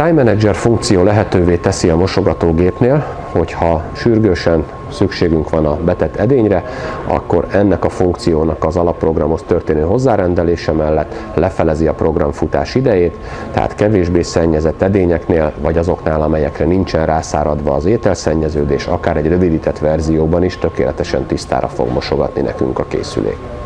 Time Manager funkció lehetővé teszi a mosogatógépnél, hogyha sürgősen szükségünk van a betett edényre, akkor ennek a funkciónak az alapprogramhoz történő hozzárendelése mellett lefelezi a programfutás idejét, tehát kevésbé szennyezett edényeknél, vagy azoknál, amelyekre nincsen rászáradva az ételszennyeződés, akár egy rövidített verzióban is tökéletesen tisztára fog mosogatni nekünk a készülék.